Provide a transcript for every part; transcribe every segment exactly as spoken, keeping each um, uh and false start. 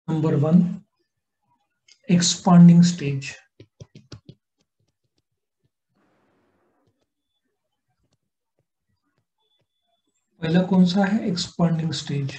Number one, expanding stage. पहला कौन सा है? Expanding stage.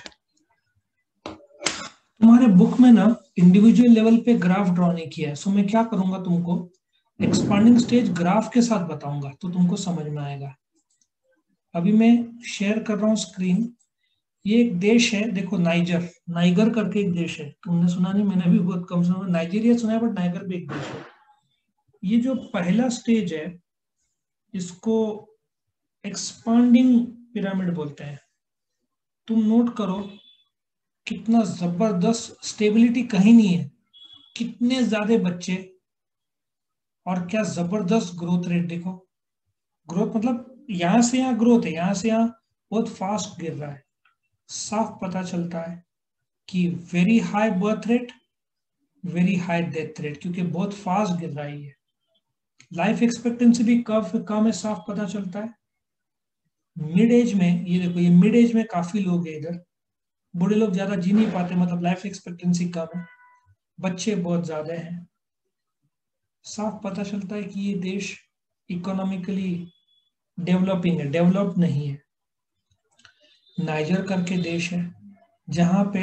तुम्हारे बुक में ना इंडिविजुअल लेवल पे ग्राफ ड्रॉ नहीं किया है, सो मैं क्या करूंगा, तुमको एक्सपांडिंग स्टेज ग्राफ के साथ बताऊंगा तो तुमको समझ में आएगा। अभी मैं शेयर कर रहा हूँ स्क्रीन। ये एक देश है, देखो, नाइजर, नाइगर करके एक देश है। तुमने सुना नहीं, मैंने भी बहुत कम सुना। नाइजीरिया सुना है, बट नाइगर भी एक देश है। ये जो पहला स्टेज है, इसको एक्सपांडिंग पिरामिड बोलते हैं। तुम नोट करो कितना जबरदस्त, स्टेबिलिटी कहीं नहीं है, कितने ज्यादा बच्चे, और क्या जबरदस्त ग्रोथ रेट। देखो, ग्रोथ मतलब यहां से यहां ग्रोथ है, यहां से यहां बहुत फास्ट गिर रहा है। साफ पता चलता है कि very high birth rate, very high death rate, क्योंकि बहुत फास्ट गिर रहा है ये। लाइफ एक्सपेक्टेंसी भी कम कम है, साफ पता चलता है। मिड एज में, ये देखो, ये मिड एज में काफी लोग हैं इधर। बूढ़े लोग ज्यादा जी नहीं पाते, मतलब लाइफ एक्सपेक्टेंसी कम है। बच्चे बहुत ज्यादा हैं। साफ पता चलता है कि ये देश इकोनॉमिकली डेवलपिंग है, डेवलप नहीं है। नाइजर करके देश है जहां पे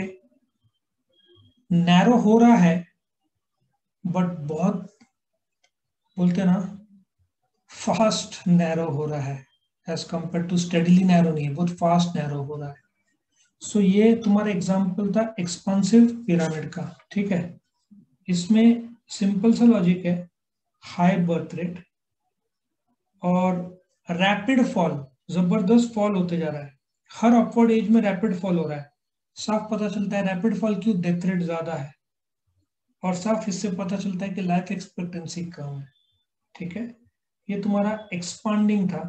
नैरो हो रहा है, बट बहुत, बोलते हैं ना, फास्ट नैरो हो रहा है। As compare to steadily narrow नहीं है, बहुत फास्ट नैरो हो रहा है। सो so, ये तुम्हारा एग्जांपल था एक्सपांसिव पिरामिड का, ठीक है। इसमें सिंपल सा लॉजिक है, हाई बर्थ रेट और रैपिड फॉल, जबरदस्त फॉल होते जा रहा है। हर अपवर्ड एज में रैपिड फॉल हो रहा है। साफ पता चलता है रैपिड फॉल क्यों, डेथ रेट ज्यादा है। और साफ इससे पता चलता है कि लाइफ एक्सपेक्टेंसी कम है, ठीक है। ये तुम्हारा एक्सपांडिंग था।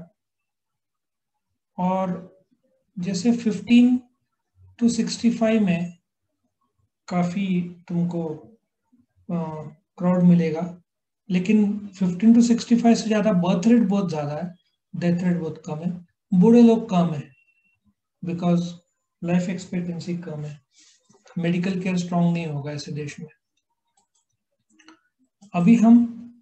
और जैसे फिफ्टीन टू सिक्सटी फाइव में काफी तुमको क्राउड मिलेगा, लेकिन फिफ्टीन टू सिक्सटी फाइव से ज्यादा बर्थ रेट बहुत ज्यादा है, डेथ रेट बहुत कम है। बूढ़े लोग कम है, बिकॉज लाइफ एक्सपेक्टेंसी कम है। मेडिकल केयर स्ट्रांग नहीं होगा ऐसे देश में। अभी हम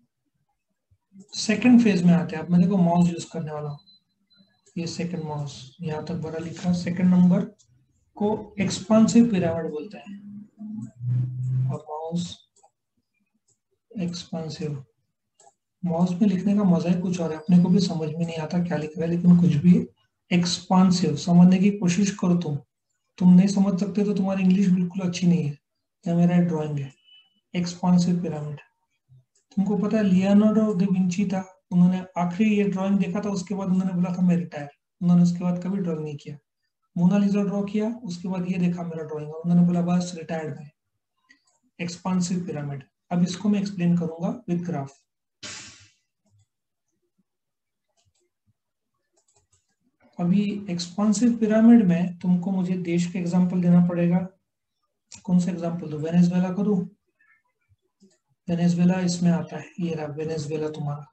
सेकंड फेज में आते हैं। अब मैं देखो माउस यूज करने वाला हूँ, ये सेकंड माउस, यहाँ तक बड़ा लिखा। सेकंड नंबर को एक्सपांसिव पिरामिड बोलते हैं। और माउस एक्सपांसिव, माउस में लिखने का मजा ही कुछ और है। अपने को भी समझ में नहीं आता क्या लिख रहा है, लेकिन कुछ भी एक्सपांसिव समझने की कोशिश करो। तुम तुम नहीं समझ सकते तो तुम्हारी इंग्लिश बिल्कुल अच्छी नहीं है, या मेरा ड्राइंग है। एक्सपांसिव पिरामिड, तुमको पता है लियोनार्डो दा विंची था, उन्होंने आखिरी ये ड्राइंग देखा था, उसके बाद उन्होंने बोला था मैं रिटायर। उन्होंने उसके बाद कभी ड्राइंग नहीं किया। मोनालिसा ड्रॉ किया, उसके बाद ये देखा मेरा ड्राइंग, और उन्होंने बोला बस रिटायर्ड है। Expansive pyramid. अब इसको मैं एक्सप्लेन करूंगा विद ग्राफ। अभी एक्सपांसिव पिरामिड में तुमको मुझे देश का एग्जांपल देना पड़ेगा। कौन सा एग्जांपल दो? वेनेजुएला को दूं? वेनेजुएला इसमें आता है, ये रहा वेनेजुएला तुम्हारा।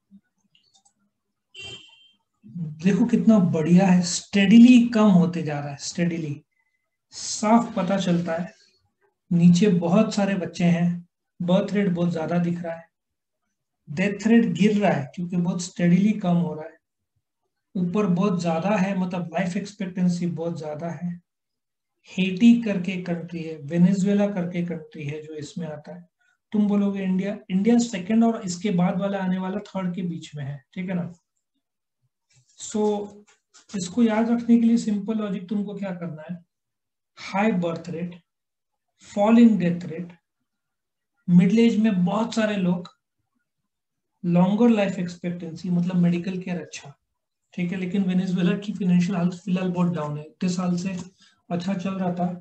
देखो कितना बढ़िया है, स्टेडिली कम होते जा रहा है, स्टेडिली। साफ पता चलता है नीचे बहुत सारे बच्चे हैं, बर्थ रेट बहुत ज्यादा दिख रहा है, डेथ रेट गिर रहा है क्योंकि बहुत स्टेडिली कम हो रहा है। ऊपर बहुत ज्यादा है, मतलब लाइफ एक्सपेक्टेंसी बहुत ज्यादा है। हेटी करके कंट्री है, वेनेजुएला करके कंट्री है जो इसमें आता है। तुम बोलोगे इंडिया, इंडिया सेकंड और इसके बाद वाला आने वाला थर्ड के बीच में है, ठीक है ना। सो so, इसको याद रखने के लिए सिंपल लॉजिक तुमको क्या करना है, high birth rate, fall in death rate, middle age में बहुत सारे लोग, लॉन्गर लाइफ एक्सपेक्टेंसी, मतलब मेडिकल केयर अच्छा, ठीक है। लेकिन वेनेजुएला की फाइनेंशियल हालत फिलहाल बहुत डाउन है। इतने साल से अच्छा चल रहा था,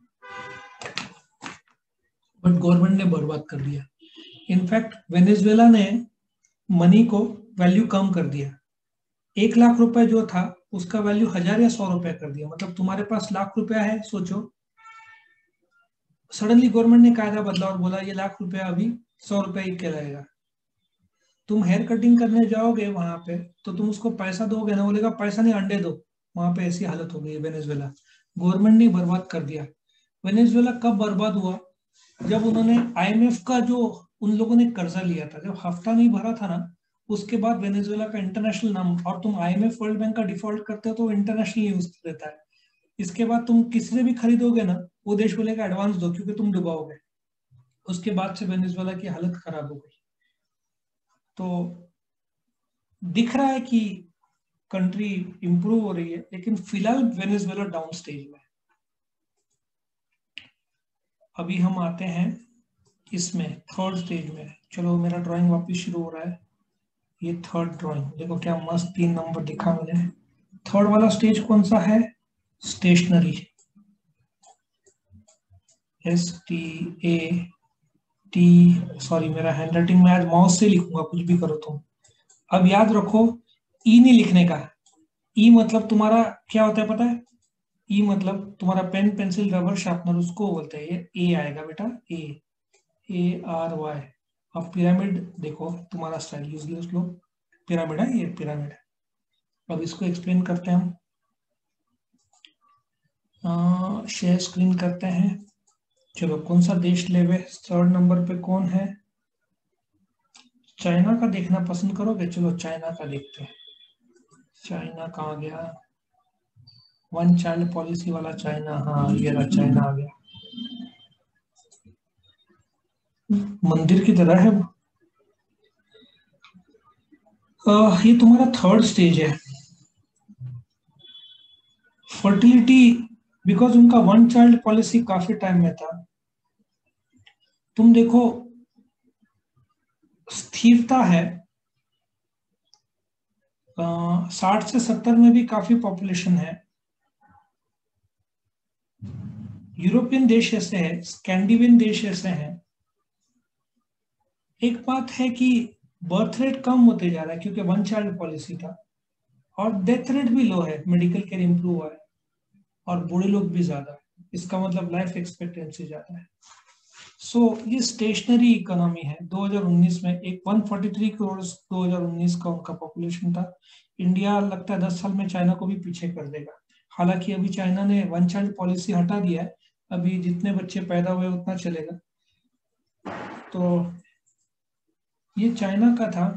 बट गवर्नमेंट ने बर्बाद कर दिया। इनफैक्ट वेनेजुएला ने मनी को वैल्यू कम कर दिया। एक लाख रुपए जो था उसका वैल्यू हजार या सौ रुपए कर दिया। मतलब तुम्हारे पास लाख रुपया है, सोचो, सडनली गवर्नमेंट ने कायदा बदला और बोला ये लाख रुपया अभी सौ रुपए ही कहलाएगा। तुम हेयर कटिंग करने जाओगे वहां पे, तो तुम उसको पैसा दोगे ना, बोलेगा पैसा नहीं अंडे दो। वहां पे ऐसी हालत हो गई है वेनेजुएला, गवर्नमेंट ने बर्बाद कर दिया। वेनेजुएला कब बर्बाद हुआ? जब उन्होंने आईएमएफ का जो उन लोगों ने कर्जा लिया था, जब हफ्ता नहीं भरा था ना, उसके बाद वेनेजुएला का इंटरनेशनल नाम, और तुम आईएमएफ वर्ल्ड बैंक का डिफॉल्ट करते हो तो इंटरनेशनल न्यूज देता है। इसके बाद तुम किसी से भी खरीदोगे ना, वो देश बोलेगा एडवांस दो क्योंकि तुम डुबाओगे। उसके बाद से वेनेजुएला की हालत खराब हो गई। तो दिख रहा है कि कंट्री इंप्रूव हो रही है, लेकिन फिलहाल वेनेजुएला डाउन स्टेज में। अभी हम आते हैं इसमें थर्ड स्टेज में। चलो मेरा ड्राइंग वापस शुरू हो रहा है। ये थर्ड ड्राइंग देखो, क्या मस्त तीन नंबर दिखा मैंने। थर्ड वाला स्टेज कौन सा है? Stationary. S T A T, sorry मेरा हैंड राइटिंग में आज माउस से लिखूंगा, कुछ भी करो तुम। अब याद रखो, ई नहीं लिखने का। ई मतलब तुम्हारा क्या होता है पता है? ई मतलब तुम्हारा पेन, पेंसिल, रबर, शार्पनर, उसको बोलते हैं। ये ए आएगा बेटा, ए, ए आर वाई। अब पिरामिड देखो, तुम्हारा स्टाइल यूजलेस लो, पिरामिड है, ये पिरामिड है। अब इसको एक्सप्लेन करते हैं हम। शेयर स्क्रीन करते हैं। चलो कौन सा देश लेवे? थर्ड नंबर पे कौन है? चाइना का देखना पसंद करोगे? चलो चाइना का देखते हैं। चाइना कहाँ गया? वन चाइल्ड पॉलिसी वाला चाइना, हाँ ये रहा, चाइना आ गया। मंदिर की तरह है वो। आ, ये तुम्हारा थर्ड स्टेज है। फर्टिलिटी, बिकॉज उनका वन चाइल्ड पॉलिसी काफी टाइम में था। तुम देखो, स्थिरता है। साठ से सत्तर में भी काफी पॉपुलेशन है। यूरोपियन देश ऐसे है, स्कैंडिनेवियन देश ऐसे हैं। एक बात है कि बर्थ रेट कम होते जा रहा है क्योंकि वन चाइल्ड पॉलिसी था, और डेथ रेट भी लो है, मेडिकल केयर इंप्रूव हुआ है, और बूढ़े लोग भी ज्यादा है। इसका मतलब लाइफ एक्सपेक्टेंसी ज्यादा है। सो so, ये स्टेशनरी इकोनॉमी है। दो हज़ार उन्नीस में एक एक सौ तैंतालीस करोड़ दो हज़ार उन्नीस का उनका पॉपुलेशन था। इंडिया लगता है दस साल में चाइना को भी पीछे कर देगा। हालांकि अभी चाइना ने वन चाइल्ड पॉलिसी हटा दिया है, अभी जितने बच्चे पैदा हुए उतना चलेगा। तो ये चाइना का था।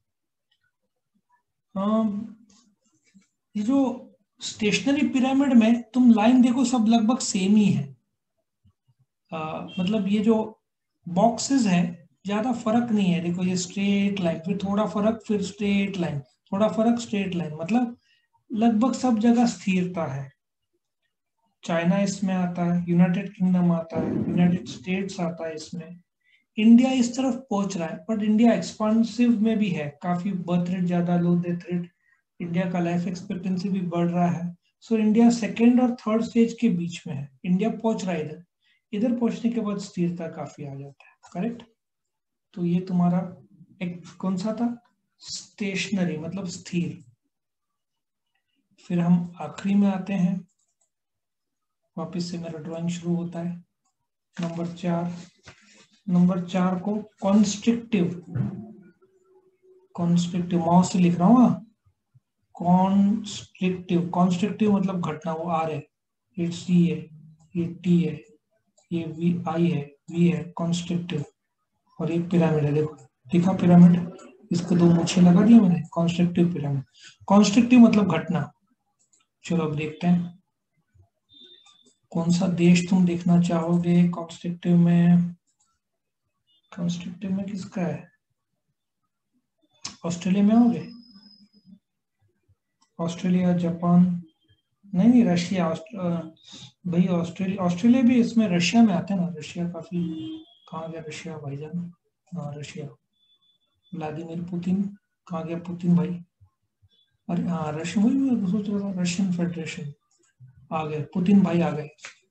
ये जो स्टेशनरी पिरामिड में तुम लाइन देखो, सब लगभग सेम ही है। आ, मतलब ये जो बॉक्सेस हैं, ज्यादा फर्क नहीं है। देखो ये स्ट्रेट लाइन, फिर थोड़ा फर्क, फिर स्ट्रेट लाइन, थोड़ा फर्क, स्ट्रेट लाइन, मतलब लगभग सब जगह स्थिरता है। चाइना इसमें आता है, यूनाइटेड किंगडम आता है, यूनाइटेड स्टेट्स आता है इसमें। इंडिया इस तरफ पहुंच रहा है, बट इंडिया एक्सपांसिव में भी है, काफी बर्थ रेट ज्यादा, लो डेथ रेट, इंडिया का लाइफ एक्सपेक्टेंसी भी बढ़ रहा है। सो इंडिया सेकेंड और थर्ड स्टेज के बीच में है। इंडिया पहुंच रहा है इधर। इधर पहुंचने के बाद स्थिरता काफी आ जाता है। करेक्ट। तो ये तुम्हारा एक कौन सा था? स्टेशनरी मतलब स्थिर। फिर हम आखिरी में आते हैं, वापस से मेरा ड्राइंग शुरू होता है। नंबर चार, नंबर चार को कॉन्स्ट्रिक्टिव, कॉन्स्ट्रिक्टिव माउस से लिख रहा हूँ। कॉन्स्ट्रिक्टिव, कॉन्स्ट्रिक्टिव मतलब घटना, वो आर है, ये सी है, ये टी है, ये वी आई है, वी है, कॉन्स्ट्रिक्टिव। और ये पिरामिड है, देखो दिखा पिरामिड, इसको दो मूछे लगा दिया मैंने, कॉन्स्ट्रक्टिव पिरामिड। कॉन्स्ट्रक्टिव मतलब घटना। चलो अब देखते हैं कौन सा देश तुम देखना चाहोगे कॉन्स्ट्रक्टिव में। कॉन्स्ट्रक्टिव में किसका है? ऑस्ट्रेलिया में आओगे? ऑस्ट्रेलिया, जापान, नहीं नहीं रशिया, भाई ऑस्ट्रेलिया, ऑस्ट्रेलिया भी इसमें रशिया में आते हैं ना। रशिया काफी, कहाँ गया रशिया भाईजान? हाँ रशिया, व्लादिमीर पुतिन, कहाँ गया पुतिन भाई? अरे हाँ रशिया, वही मैं सोच रहा था, रशियन फेडरेशन आ गए, पुतिन भाई आ गए।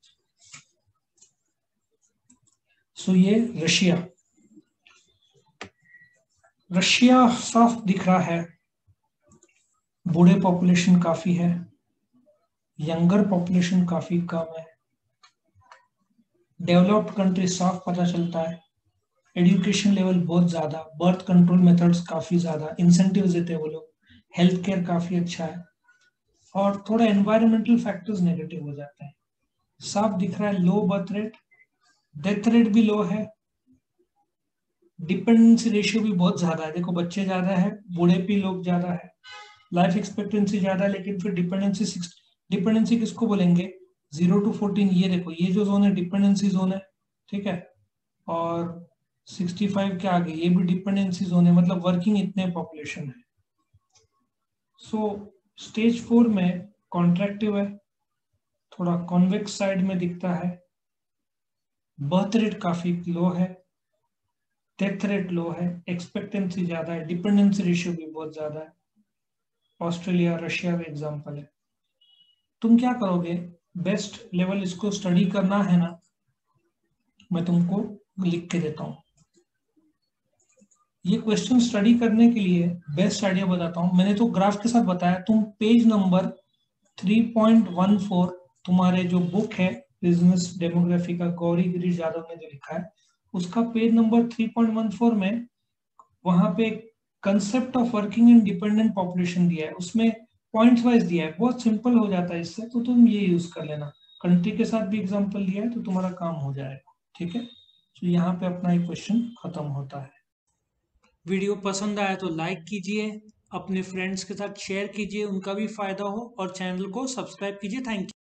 सो ये रशिया, रशिया साफ दिख रहा है, बूढ़े पॉपुलेशन काफी है, यंगर पॉपुलेशन काफी कम है, डेवलप्ड कंट्री साफ पता चलता है, एजुकेशन लेवल बहुत ज्यादा, बर्थ कंट्रोल मेथड्स काफी ज्यादा, इंसेंटिव्स देते हैं वो लोग, हेल्थ केयर काफी अच्छा है, और थोड़ा एनवायरमेंटल फैक्टर्स नेगेटिव हो जाते हैं। साफ दिख रहा है low birth rate, death rate भी लो है, डिपेंडेंसी रेशियो भी बहुत ज्यादा है। देखो बच्चे ज्यादा है, बूढ़े भी लोग ज्यादा है, लाइफ एक्सपेक्टेंसी ज्यादा है, लेकिन फिर डिपेंडेंसी सिक्स, डिपेंडेंसी किसको बोलेंगे, जीरो टू फोर्टीन। ये देखो ये जो जोन है डिपेंडेंसी जोन है, ठीक है। और सिक्सटी फाइव के आगे ये भी डिपेंडेंसी जोन है, मतलब वर्किंग इतने पॉपुलेशन है। सो स्टेज फोर में कॉन्ट्रैक्टिव है, थोड़ा कॉन्वेक्स साइड में दिखता है, बर्थ रेट काफी लो है, डेथ रेट लो है, एक्सपेक्टेंसी ज्यादा है, डिपेंडेंसी रेशियो भी बहुत ज्यादा है। ऑस्ट्रेलिया रशिया का एग्जाम्पल है। तुम क्या करोगे, बेस्ट लेवल इसको स्टडी करना है ना, मैं तुमको लिख के देता हूँ। ये क्वेश्चन स्टडी करने के लिए बेस्ट आइडिया बताता हूँ। मैंने तो ग्राफ के साथ बताया, तुम page number three point one four, तुम्हारे जो बुक है बिजनेस डेमोग्राफी का, गौरी गिरीश यादव ने जो लिखा है, उसका page number three point one four में वहां पे concept of working in dependent population दिया है, उसमें पॉइंट्स वाइज दिया है, बहुत सिंपल हो जाता है इससे, तो तुम ये यूज कर लेना। कंट्री के साथ भी एग्जांपल दिया है तो तुम्हारा काम हो जाएगा, ठीक है। तो यहाँ पे अपना ये क्वेश्चन खत्म होता है। वीडियो पसंद आया तो लाइक कीजिए, अपने फ्रेंड्स के साथ शेयर कीजिए, उनका भी फायदा हो, और चैनल को सब्सक्राइब कीजिए। Thank you.